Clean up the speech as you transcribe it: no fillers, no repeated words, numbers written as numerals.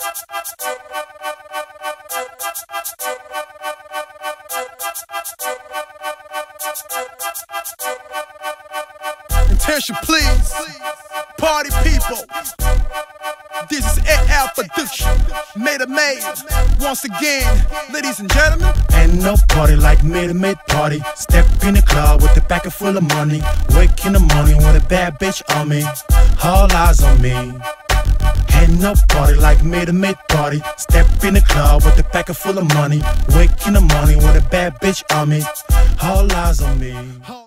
Attention please, party people. This is L-Ent production, Maid-Maid. Once again, ladies and gentlemen. Ain't no party like Maid party. Step in the club with a pocket full of money. Wake in the morning with a bad bitch on me. All eyes on me. Ain't no party like Maid party. Step in the club with a pocket full of money. Wake in the morning with a bad bitch on me. All eyes on me.